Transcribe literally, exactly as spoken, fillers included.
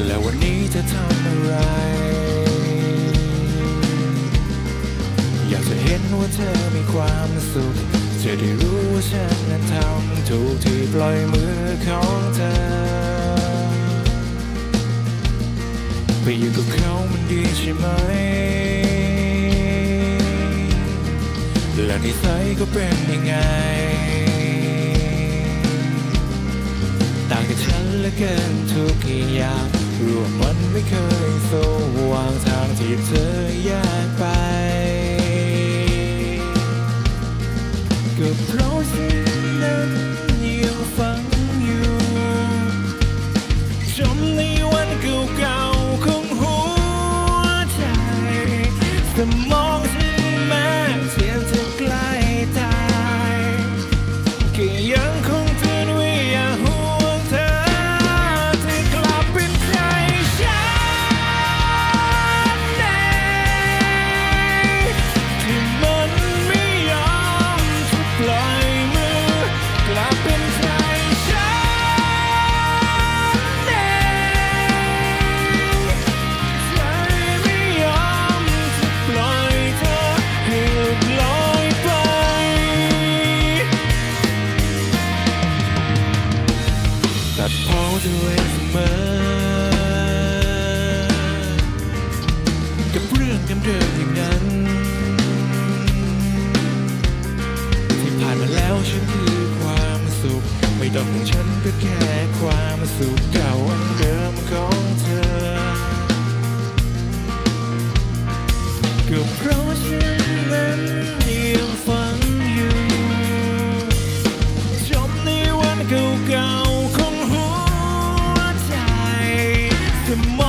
แล้ววันนี้จะทำอะไรอยากจะเห็นว่าเธอมีความสุขจะได้รู้ว่าฉันนั้นทำถูกที่ปล่อยมือของเธอไปอยู่กับเขามันดีใช่ไหมและนิสัยก็เป็นยังไงต่างจากฉันเหลือเกินทุกอย่างรวมมันไม่เคยสว่างทางที่เธอแยกไปก็เพราะฉันนั้นยังฝันอยู่จำในวันเก่าๆของหัวใจสมองฉันแม้เทียบจะใกล้ตายก็ยังคงเตือนว่าอย่าห่วงเธอที่กลับเป็นใจฉันเองที่มันไม่ยอมจะปล่อยมือกลับเป็นใจฉันเองใจไม่ยอมจะปล่อยเธอให้หลุดลอยไปตัดพ้อตัวเองเสมอกับเรื่องเดิมๆอย่างนั้นที่ผ่านมาแล้วฉันคือความสุขไม่ต้องของฉันก็แค่ความสุขเก่าอันเดิมของเธอก็เพราะฉันนั้นยังฝันอยู่จมในวันเก่าๆของหัวใจสม